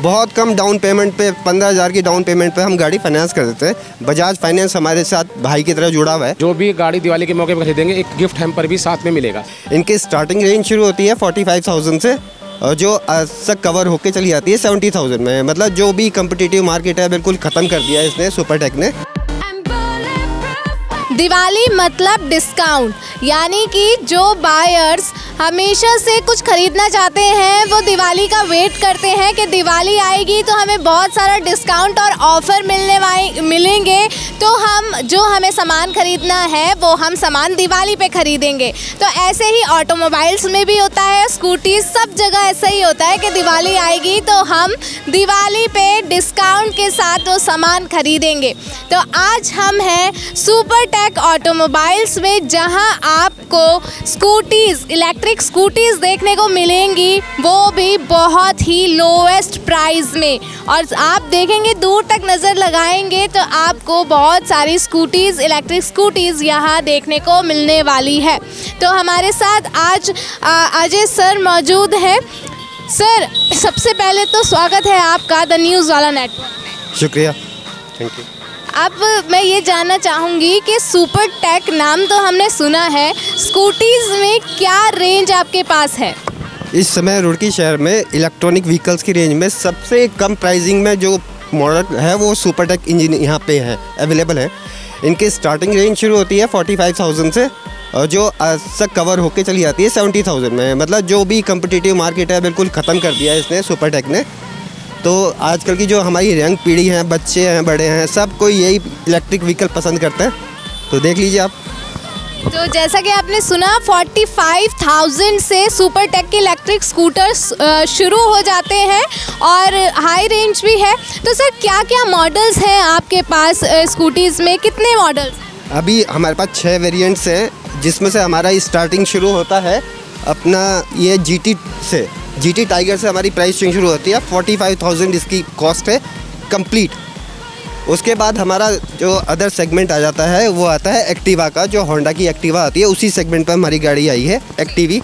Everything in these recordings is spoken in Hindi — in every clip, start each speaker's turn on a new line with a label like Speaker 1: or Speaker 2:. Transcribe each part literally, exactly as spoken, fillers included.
Speaker 1: बहुत कम डाउन पेमेंट पे, पंद्रह हज़ार की डाउन पेमेंट पे हम गाड़ी फाइनेंस कर देते हैं। बजाज फाइनेंस हमारे साथ भाई की तरह जुड़ा हुआ है।
Speaker 2: जो भी गाड़ी दिवाली के मौके पर खरीदेंगे एक गिफ्ट हैम्पर भी साथ में मिलेगा।
Speaker 1: इनकी स्टार्टिंग रेंज शुरू होती है फोर्टी फाइव थाउजेंड से और जो आज तक कवर होके चली जाती है सेवेंटी थाउजेंड में। मतलब जो भी कम्पिटिटिव मार्केट है बिल्कुल ख़त्म कर दिया है इसने सुपरटेक ने।
Speaker 3: दिवाली मतलब डिस्काउंट, यानी कि जो बायर्स हमेशा से कुछ खरीदना चाहते हैं वो दिवाली का वेट करते हैं कि दिवाली आएगी तो हमें बहुत सारा डिस्काउंट और ऑफ़र मिलने वाले मिलेंगे, तो हम जो हमें सामान खरीदना है वो हम सामान दिवाली पे खरीदेंगे। तो ऐसे ही ऑटोमोबाइल्स में भी होता है, स्कूटीज, सब जगह ऐसा ही होता है कि दिवाली आएगी तो हम दिवाली पे डिस्काउंट के साथ वो सामान खरीदेंगे। तो आज हम हैं सुपरटेक ऑटोमोबाइल्स में, जहां आपको स्कूटीज़, इलेक्ट्रिक स्कूटीज़ देखने को मिलेंगी, वो भी बहुत ही लोएस्ट प्राइस में। और आप देखेंगे, दूर तक नज़र लगाएंगे तो आपको बहुत सारी स्कूटीज़, इलेक्ट्रिक स्कूटीज़ यहाँ देखने को मिलने वाली है। तो हमारे साथ आज अजय सर मौजूद हैं। सर, सबसे पहले तो स्वागत है आपका द न्यूज़ वाला नेटवर्क में।
Speaker 1: शुक्रिया, थैंक यू।
Speaker 3: अब मैं ये जानना चाहूँगी कि सुपरटेक नाम तो हमने सुना है, स्कूटीज़ में क्या रेंज आपके पास है?
Speaker 1: इस समय रुड़की शहर में इलेक्ट्रॉनिक व्हीकल्स की रेंज में सबसे कम प्राइसिंग में जो मॉडल है वो सुपरटेक इंजन यहाँ पे है, अवेलेबल है। इनकी स्टार्टिंग रेंज शुरू होती है फोर्टी फाइव थाउजेंड से और जो आज तक कवर होके चली जाती है सेवेंटी थाउजेंड में। मतलब जो भी कम्पिटिटिव मार्केट है बिल्कुल ख़त्म कर दिया है इसने सुपरटेक ने। तो आजकल की जो हमारी यंग पीढ़ी है, बच्चे हैं, बड़े हैं, सब कोई यही इलेक्ट्रिक व्हीकल पसंद करते हैं। तो देख लीजिए आप।
Speaker 3: तो जैसा कि आपने सुना, पैंतालीस हज़ार से सुपरटेक के इलेक्ट्रिक स्कूटर्स शुरू हो जाते हैं और हाई रेंज भी है। तो सर, क्या क्या मॉडल्स हैं आपके पास स्कूटीज़ में, कितने मॉडल्स? अभी
Speaker 1: हमारे पास छः वेरिएंट्स हैं, जिसमें से हमारा स्टार्टिंग शुरू होता है अपना ये जीटी से। जीटी टाइगर से हमारी प्राइस रेंज शुरू होती है, फोर्टी फाइव थाउजेंड इसकी कॉस्ट है कंप्लीट। उसके बाद हमारा जो अदर सेगमेंट आ जाता है वो आता है एक्टिवा का, जो होंडा की एक्टिवा आती है उसी सेगमेंट पर हमारी गाड़ी आई है एक्टिवी।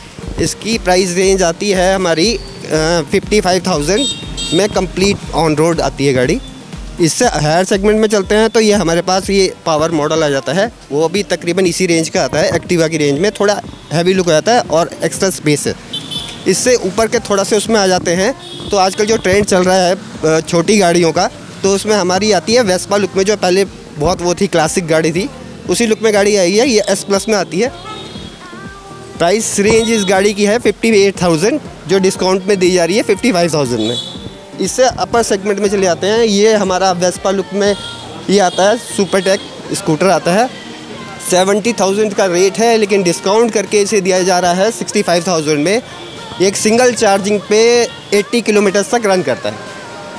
Speaker 1: इसकी प्राइस रेंज आती है हमारी फिफ्टी फाइव थाउजेंड में कंप्लीट ऑन रोड आती है गाड़ी। इससे हायर सेगमेंट में चलते हैं तो ये हमारे पास ये पावर मॉडल आ जाता है, वो भी तकरीबन इसी रेंज का आता है। एक्टिवा की रेंज में थोड़ा हैवी लुक आता है और एक्स्ट्रा स्पेस है। इससे ऊपर के थोड़ा से उसमें आ जाते हैं तो आजकल जो ट्रेंड चल रहा है छोटी गाड़ियों का, तो उसमें हमारी आती है वेस्पा लुक में, जो पहले बहुत वो थी, क्लासिक गाड़ी थी, उसी लुक में गाड़ी आई है। ये एस प्लस में आती है। प्राइस रेंज इस गाड़ी की है फिफ्टी एट थाउजेंड, जो डिस्काउंट में दी जा रही है फिफ्टी फाइव थाउजेंड में। इससे अपर सेगमेंट में चले जाते हैं। ये हमारा वेस्पा लुक में ये आता है, सुपरटेक स्कूटर आता है। सेवेंटी थाउजेंड का रेट है, लेकिन डिस्काउंट करके इसे दिया जा रहा है सिक्सटी फाइव थाउजेंड में। एक सिंगल चार्जिंग पे अस्सी किलोमीटर तक रन करता है।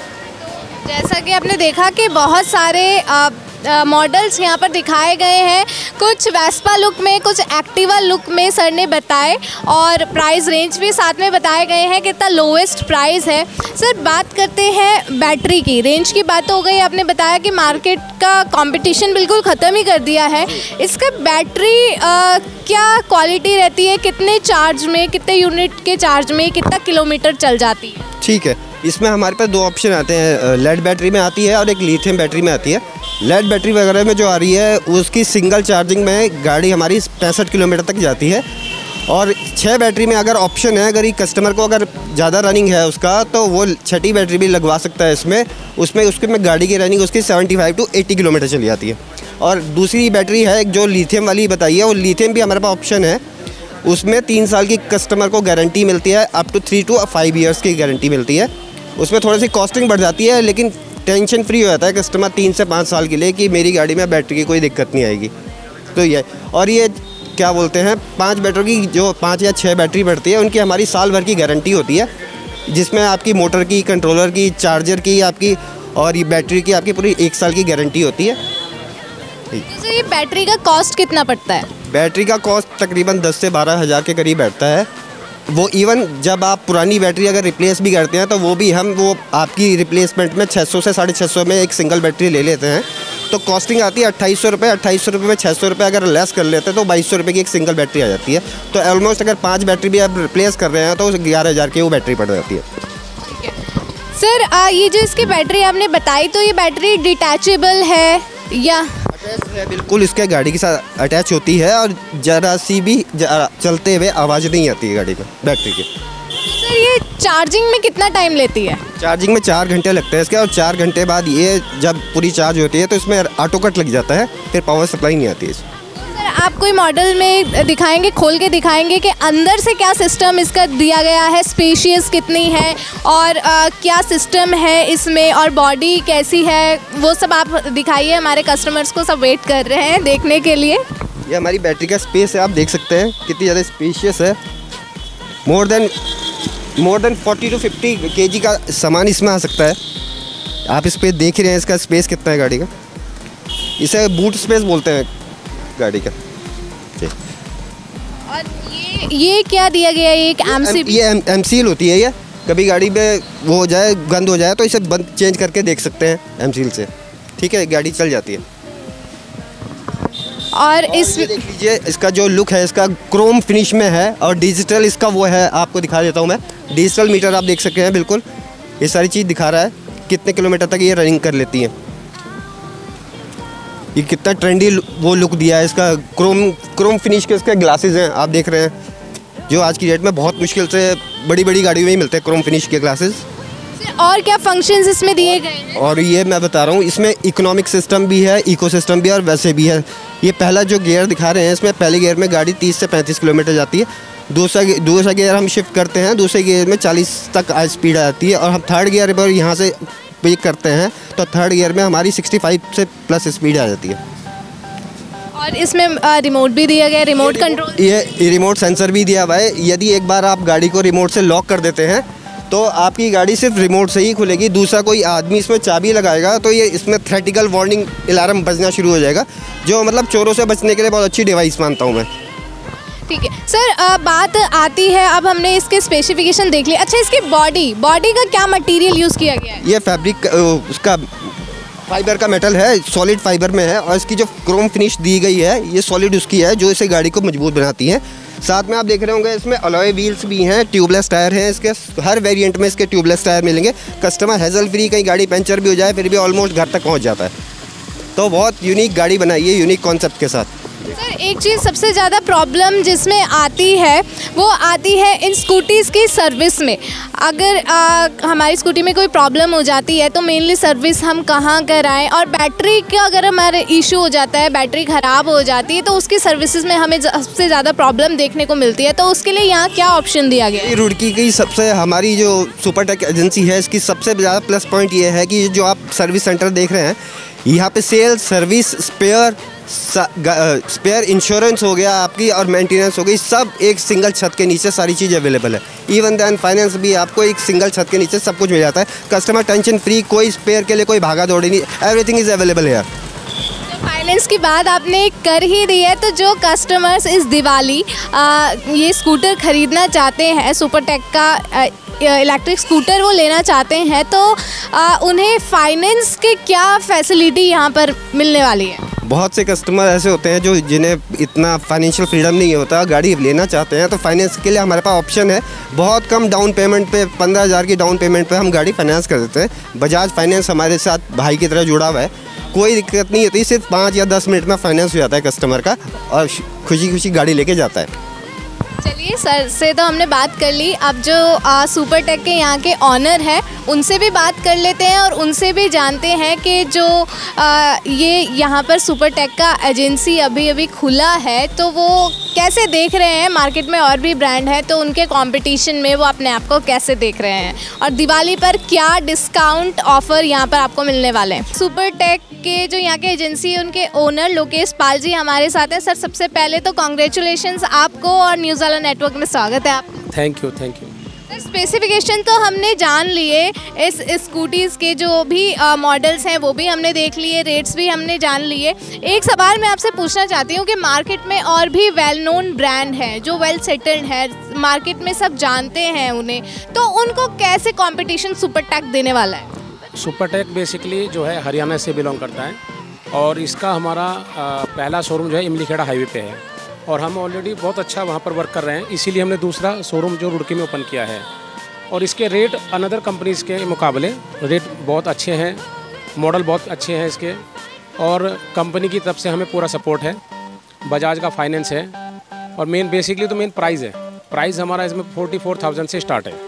Speaker 3: जैसा कि आपने देखा कि बहुत सारे मॉडल्स यहाँ पर दिखाए गए हैं, कुछ वेस्पा लुक में, कुछ एक्टिवा लुक में सर ने बताए, और प्राइस रेंज भी साथ में बताए गए हैं कितना लोएस्ट प्राइस है। सर, बात करते हैं बैटरी की। रेंज की बात हो गई, आपने बताया कि मार्केट का कंपटीशन बिल्कुल ख़त्म ही कर दिया है। इसका बैटरी आ, क्या क्वालिटी रहती है, कितने चार्ज में, कितने यूनिट के चार्ज में कितना किलोमीटर चल जाती है?
Speaker 1: ठीक है, इसमें हमारे पास दो ऑप्शन आते हैं, लेड बैटरी में आती है और एक लिथियम बैटरी में आती है। लेड बैटरी वगैरह में जो आ रही है उसकी सिंगल चार्जिंग में गाड़ी हमारी पैंसठ किलोमीटर तक जाती है। और छः बैटरी में अगर ऑप्शन है, अगर ये कस्टमर को अगर ज़्यादा रनिंग है उसका, तो वो छठी बैटरी भी लगवा सकता है इसमें। उसमें उसके में गाड़ी की रनिंग उसकी seventy five to eighty kilometre चली जाती है। और दूसरी बैटरी है जो लिथियम वाली बताई है, वो लिथियम भी हमारे पास ऑप्शन है। उसमें तीन साल की कस्टमर को गारंटी मिलती है, up to three to five years की गारंटी मिलती है। उसमें थोड़ी सी कॉस्टिंग बढ़ जाती है, लेकिन टेंशन फ्री हो जाता है कस्टमर तीन से पाँच साल के लिए कि मेरी गाड़ी में बैटरी की कोई दिक्कत नहीं आएगी। तो ये, और ये क्या बोलते हैं, पांच बैटरी की जो पाँच या छः बैटरी बढ़ती है उनकी हमारी साल भर की गारंटी होती है, जिसमें आपकी मोटर की, कंट्रोलर की, चार्जर की आपकी और ये बैटरी की आपकी पूरी एक साल की गारंटी होती है।
Speaker 3: तो ये बैटरी का कॉस्ट कितना पड़ता है?
Speaker 1: बैटरी का कॉस्ट तकरीबन दस से बारह हज़ार के करीब बैठता है। वो इवन जब आप पुरानी बैटरी अगर रिप्लेस भी करते हैं तो वो भी हम वो आपकी रिप्लेसमेंट में छः सौ से साढ़े छः सौ में एक सिंगल बैटरी ले लेते हैं, तो कॉस्टिंग आती है अट्ठाईस सौ रुपये। अट्ठाईस सौ रुपये में छः सौ रुपये अगर लेस कर लेते हैं तो बाईस सौ रुपये की एक सिंगल बैटरी आ जाती है। तो ऑलमोस्ट अगर पाँच बैटरी भी आप रिप्लेस कर रहे हैं तो ग्यारह हज़ार की वो बैटरी पड़ जाती है।
Speaker 3: सर आ, ये जो इसकी बैटरी आपने बताई, तो ये बैटरी डिटैचेबल है या
Speaker 1: अटैच है? बिल्कुल इसके गाड़ी के साथ अटैच होती है और ज़रा सी भी जरा चलते हुए आवाज़ नहीं आती है गाड़ी में बैटरी की।
Speaker 3: सर ये चार्जिंग में कितना टाइम लेती है?
Speaker 1: चार्जिंग में चार घंटे लगते हैं इसके, और चार घंटे बाद ये जब पूरी चार्ज होती है तो इसमें ऑटो कट लग जाता है, फिर पावर सप्लाई नहीं आती है।
Speaker 3: सर आप कोई मॉडल में दिखाएंगे, खोल के दिखाएंगे कि अंदर से क्या सिस्टम इसका दिया गया है, स्पेशियस कितनी है और आ, क्या सिस्टम है इसमें और बॉडी कैसी है, वो सब आप दिखाइए। हमारे कस्टमर्स को सब वेट कर रहे हैं देखने के लिए।
Speaker 1: ये हमारी बैटरी का स्पेस है, आप देख सकते हैं कितनी ज़्यादा स्पेशियस है। More than more than forty to fifty KG का सामान इसमें आ सकता है। आप इस पे देख ही रहे हैं इसका स्पेस कितना है गाड़ी का। इसे बूट स्पेस बोलते हैं गाड़ी का।
Speaker 3: और ये ये क्या दिया गया है? एक एम सी
Speaker 1: ये एम सील होती है। ये कभी गाड़ी में वो हो जाए, गंद हो जाए तो इसे बंद चेंज करके देख सकते हैं एम सील से, ठीक है, गाड़ी चल जाती है।
Speaker 3: और इस
Speaker 1: देख लीजिए इसका जो लुक है, इसका क्रोम फिनिश में है और डिजिटल इसका वो है, आपको दिखा देता हूँ मैं। डिजिटल मीटर आप देख सकते हैं, बिल्कुल ये सारी चीज़ दिखा रहा है कितने किलोमीटर तक ये रनिंग कर लेती है। ये कितना ट्रेंडी वो लुक दिया है इसका। क्रोम क्रोम फिनिश के इसके ग्लासेस हैं, आप देख रहे हैं, जो आज की डेट में बहुत मुश्किल से बड़ी बड़ी गाड़ियों में ही मिलते हैं क्रोम फिनिश के ग्लासेस।
Speaker 3: और क्या फंक्शंस इसमें दिए गए हैं?
Speaker 1: और ये मैं बता रहा हूँ, इसमें इकोनॉमिक सिस्टम भी है, इको सिस्टम भी है और वैसे भी है। ये पहला जो गियर दिखा रहे हैं, इसमें पहले गियर में गाड़ी तीस से पैंतीस किलोमीटर जाती है। दूसरा दूसरा गियर हम शिफ्ट करते हैं, दूसरे गियर में चालीस तक स्पीड आ जाती है। और हम थर्ड गियर पर यहाँ से पिक करते हैं तो थर्ड गियर में हमारी पैंसठ से प्लस स्पीड आ जाती है।
Speaker 3: और इसमें रिमोट भी दिया गया है, रिमोट कंट्रोल।
Speaker 1: ये रिमोट सेंसर भी दिया हुआ है। यदि एक बार आप गाड़ी को रिमोट से लॉक कर देते हैं तो आपकी गाड़ी सिर्फ रिमोट से ही खुलेगी। दूसरा कोई आदमी इसमें चाबी लगाएगा तो ये इसमें थ्रेटिकल वार्निंग अलार्म बजना शुरू हो जाएगा, जो मतलब चोरों से बचने के लिए बहुत अच्छी डिवाइस मानता हूँ मैं।
Speaker 3: ठीक है सर, आ, बात आती है, अब हमने इसके स्पेसिफिकेशन देख लिए। अच्छा, इसकी बॉडी बॉडी का क्या मटेरियल यूज़ किया गया है?
Speaker 1: ये फैब्रिक उसका फाइबर का मेटल है, सॉलिड फाइबर में है। और इसकी जो क्रोम फिनिश दी गई है ये सॉलिड उसकी है, जो इसे गाड़ी को मजबूत बनाती है। साथ में आप देख रहे होंगे इसमें अलॉय व्हील्स भी हैं, ट्यूबलेस टायर हैं इसके। हर वेरिएंट में इसके ट्यूबलेस टायर मिलेंगे। कस्टमर हेजल फ्री, कहीं गाड़ी पंचर भी हो जाए फिर भी ऑलमोस्ट घर तक पहुंच जाता है। तो बहुत यूनिक गाड़ी बनाई है, यूनिक कॉन्सेप्ट के साथ।
Speaker 3: सर एक चीज़ सबसे ज़्यादा प्रॉब्लम जिसमें आती है वो आती है इन स्कूटीज़ की सर्विस में। अगर आ, हमारी स्कूटी में कोई प्रॉब्लम हो जाती है तो मेनली सर्विस हम कहाँ कराएं, और बैटरी का अगर हमारा इशू हो जाता है, बैटरी ख़राब हो जाती है तो उसकी सर्विसेज में हमें सबसे ज़्यादा प्रॉब्लम देखने को मिलती है। तो उसके लिए यहाँ क्या ऑप्शन दिया गया है?
Speaker 1: रुड़की की सबसे हमारी जो सुपरटेक एजेंसी है, इसकी सबसे ज़्यादा प्लस पॉइंट ये है कि जो आप सर्विस सेंटर देख रहे हैं, यहाँ पे sales, service, spare spare insurance हो गया आपकी और मेंटेनेंस हो गई, सब एक सिंगल छत के नीचे सारी चीज़ अवेलेबल है। इवन दैन फाइनेंस भी आपको एक सिंगल छत के नीचे सब कुछ मिल जाता है। कस्टमर टेंशन फ्री, कोई स्पेयर के लिए कोई भागा दौड़ी नहीं, एवरीथिंग इज़ अवेलेबल है।
Speaker 3: फाइनेंस की बात आपने कर ही दी है, तो जो कस्टमर्स इस दिवाली आ, ये स्कूटर ख़रीदना चाहते हैं, सुपरटेक का इलेक्ट्रिक स्कूटर वो लेना चाहते हैं, तो आ, उन्हें फाइनेंस के क्या फैसिलिटी यहाँ पर मिलने वाली है?
Speaker 1: बहुत से कस्टमर ऐसे होते हैं जो जिन्हें इतना फाइनेंशियल फ्रीडम नहीं होता, गाड़ी लेना चाहते हैं, तो फाइनेंस के लिए हमारे पास ऑप्शन है। बहुत कम डाउन पेमेंट पे, पंद्रह हज़ार की डाउन पेमेंट पे हम गाड़ी फाइनेंस कर देते हैं। बजाज फाइनेंस हमारे साथ भाई की तरह जुड़ा हुआ है, कोई दिक्कत नहीं होती। सिर्फ पाँच या दस मिनट में फाइनेंस हो जाता है कस्टमर का और खुशी खुशी गाड़ी लेके जाता है।
Speaker 3: चलिए, सर से तो हमने बात कर ली, अब जो आ, सुपरटेक के यहाँ के ऑनर हैं उनसे भी बात कर लेते हैं और उनसे भी जानते हैं कि जो आ, ये यहाँ पर सुपरटेक का एजेंसी अभी अभी खुला है तो वो कैसे देख रहे हैं। मार्केट में और भी ब्रांड है तो उनके कंपटीशन में वो अपने आप को कैसे देख रहे हैं और दिवाली पर क्या डिस्काउंट ऑफर यहाँ पर आपको मिलने वाले हैं। सुपरटेक के जो यहाँ के एजेंसी है उनके ओनर लोकेश पाल जी हमारे साथ हैं। सर सबसे पहले तो कॉन्ग्रेचुलेशंस आपको और न्यूज़ वाला नेटवर्क में स्वागत है आपका।
Speaker 2: Thank you thank you.
Speaker 3: Specification तो हमने जान लिए, इस स्कूटीज़ के जो भी मॉडल्स हैं वो भी हमने देख लिए, रेट्स भी हमने जान लिए। एक सवाल मैं आपसे पूछना चाहती हूँ कि मार्केट में और भी वेल नोन ब्रांड हैं जो वेल सेटल्ड है, मार्केट में सब जानते हैं उन्हें, तो उनको कैसे कंपटीशन सुपरटेक देने वाला है?
Speaker 2: सुपरटेक बेसिकली जो है हरियाणा से बिलोंग करता है और इसका हमारा आ, पहला शोरूम जो है इमलीखेड़ा हाईवे पे है और हम ऑलरेडी बहुत अच्छा वहाँ पर वर्क कर रहे हैं, इसीलिए हमने दूसरा शोरूम जो रुड़की में ओपन किया है। और इसके रेट अनदर कंपनीज़ के मुकाबले रेट बहुत अच्छे हैं, मॉडल बहुत अच्छे हैं इसके, और कंपनी की तरफ से हमें पूरा सपोर्ट है, बजाज का फाइनेंस है, और मेन बेसिकली तो मेन प्राइस है। प्राइस हमारा इसमें फोर्टी फोर थाउजेंड से स्टार्ट है।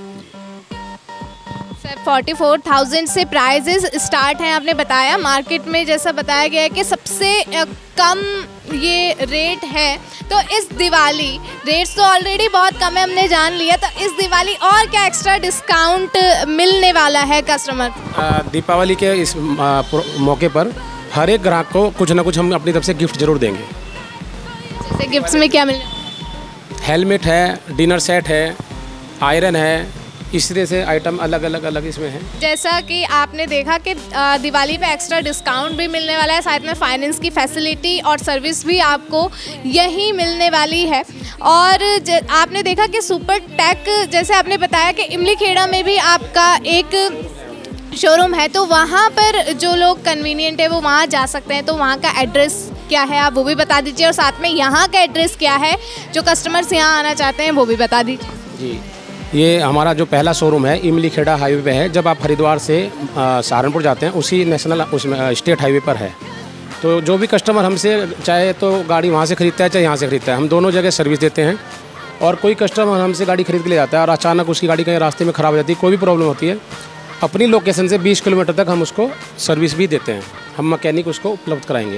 Speaker 3: सर फोर्टी फोर थाउजेंड से प्राइजेस स्टार्ट हैं, आपने बताया। मार्केट में जैसा बताया गया है कि सबसे कम ये रेट है, तो इस दिवाली रेट्स तो ऑलरेडी बहुत कम है, हमने जान लिया, तो इस दिवाली और क्या एक्स्ट्रा डिस्काउंट मिलने वाला है कस्टमर?
Speaker 2: दीपावली के इस मौके पर हर एक ग्राहक को कुछ ना कुछ हम अपनी तरफ से गिफ्ट जरूर देंगे।
Speaker 3: जैसे गिफ्ट्स में क्या मिल रहा है?
Speaker 2: हेलमेट है, डिनर सेट है, आयरन है, इस तरह से आइटम अलग अलग अलग इसमें है।
Speaker 3: जैसा कि आपने देखा कि दिवाली पे एक्स्ट्रा डिस्काउंट भी मिलने वाला है, साथ में फाइनेंस की फैसिलिटी और सर्विस भी आपको यहीं मिलने वाली है। और आपने देखा कि सुपर टेक, जैसे आपने बताया कि इमली खेड़ा में भी आपका एक शोरूम है, तो वहाँ पर जो लोग कन्वीनियंट है वो वहाँ जा सकते हैं, तो वहाँ का एड्रेस क्या है आप वो भी बता दीजिए, और साथ में यहाँ का एड्रेस क्या है, जो कस्टमर्स यहाँ आना चाहते हैं वो भी बता दीजिए।
Speaker 2: जी, ये हमारा जो पहला शोरूम है इमली खेड़ा हाईवे पे है। जब आप हरिद्वार से सहारनपुर जाते हैं उसी नेशनल उसमें स्टेट हाईवे पर है। तो जो भी कस्टमर हमसे चाहे तो गाड़ी वहाँ से खरीदता है चाहे यहाँ से खरीदता है, हम दोनों जगह सर्विस देते हैं। और कोई कस्टमर हमसे गाड़ी खरीद के ले जाता है और अचानक उसकी गाड़ी कहीं रास्ते में ख़राब हो जाती है, कोई भी प्रॉब्लम होती है, अपनी लोकेशन से बीस किलोमीटर तक हम उसको सर्विस भी देते हैं, हम मैकेनिक उसको उपलब्ध कराएंगे।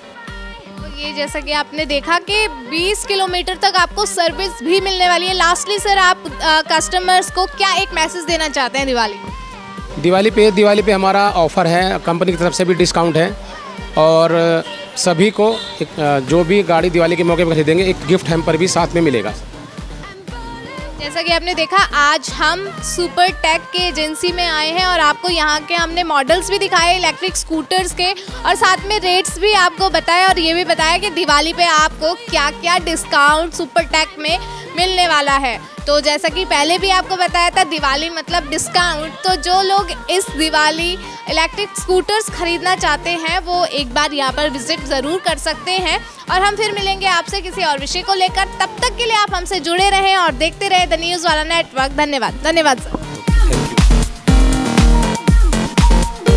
Speaker 3: ये जैसा कि आपने देखा कि बीस किलोमीटर तक आपको सर्विस भी मिलने वाली है। लास्टली सर, आप कस्टमर्स को क्या एक मैसेज देना चाहते हैं दिवाली
Speaker 2: दिवाली पे दिवाली पे हमारा ऑफ़र है, कंपनी की तरफ से भी डिस्काउंट है, और सभी को एक, जो भी गाड़ी दिवाली के मौके पर खरीदेंगे एक गिफ्ट हैम्पर भी साथ में मिलेगा।
Speaker 3: जैसा कि आपने देखा, आज हम सुपर टेक के एजेंसी में आए हैं और आपको यहाँ के हमने मॉडल्स भी दिखाए इलेक्ट्रिक स्कूटर्स के, और साथ में रेट्स भी आपको बताए, और ये भी बताया कि दिवाली पे आपको क्या क्या डिस्काउंट सुपर टेक में मिलने वाला है। तो जैसा कि पहले भी आपको बताया था, दिवाली मतलब डिस्काउंट, तो जो लोग इस दिवाली इलेक्ट्रिक स्कूटर्स खरीदना चाहते हैं वो एक बार यहाँ पर विजिट ज़रूर कर सकते हैं। और हम फिर मिलेंगे आपसे किसी और विषय को लेकर, तब तक के लिए आप हमसे जुड़े रहें और देखते रहें द न्यूज़ वाला नेटवर्क। धन्यवाद धन्यवाद सर।